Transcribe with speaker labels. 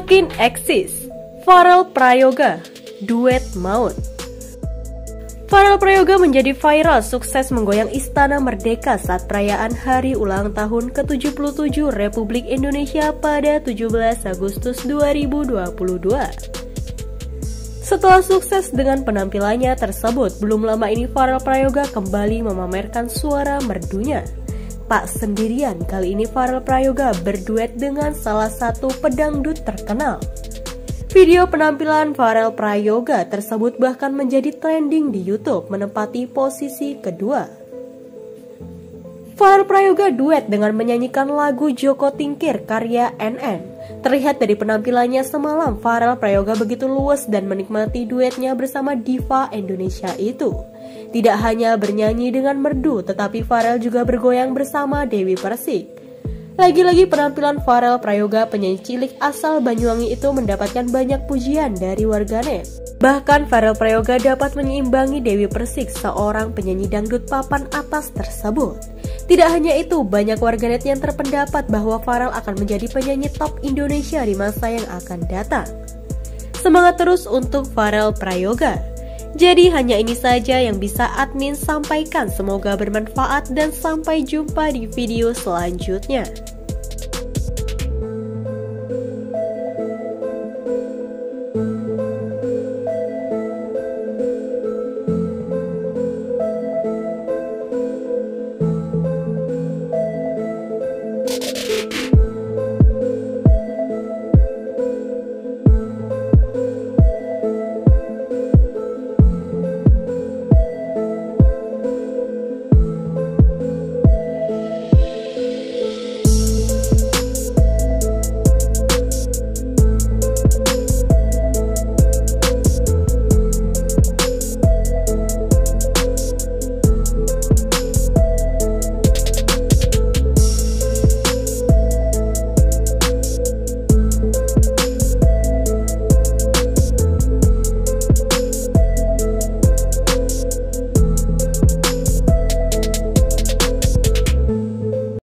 Speaker 1: Mungkin eksis. Farel Prayoga, duet maut. Farel Prayoga menjadi viral sukses menggoyang Istana Merdeka saat perayaan hari ulang tahun ke-77 Republik Indonesia pada 17 Agustus 2022. Setelah sukses dengan penampilannya tersebut, belum lama ini Farel Prayoga kembali memamerkan suara merdunya. Tak sendirian, kali ini Farel Prayoga berduet dengan salah satu pedangdut terkenal. Video penampilan Farel Prayoga tersebut bahkan menjadi trending di YouTube, menempati posisi kedua. Farel Prayoga duet dengan menyanyikan lagu Joko Tingkir karya NN. Terlihat dari penampilannya semalam, Farel Prayoga begitu luas dan menikmati duetnya bersama diva Indonesia itu. Tidak hanya bernyanyi dengan merdu, tetapi Farel juga bergoyang bersama Dewi Persik. Lagi-lagi penampilan Farel Prayoga, penyanyi cilik asal Banyuwangi itu mendapatkan banyak pujian dari warganet. Bahkan Farel Prayoga dapat menyeimbangi Dewi Persik, seorang penyanyi dangdut papan atas tersebut. Tidak hanya itu, banyak warganet yang terpendapat bahwa Farel akan menjadi penyanyi top Indonesia di masa yang akan datang. Semangat terus untuk Farel Prayoga. Jadi hanya ini saja yang bisa admin sampaikan, semoga bermanfaat dan sampai jumpa di video selanjutnya.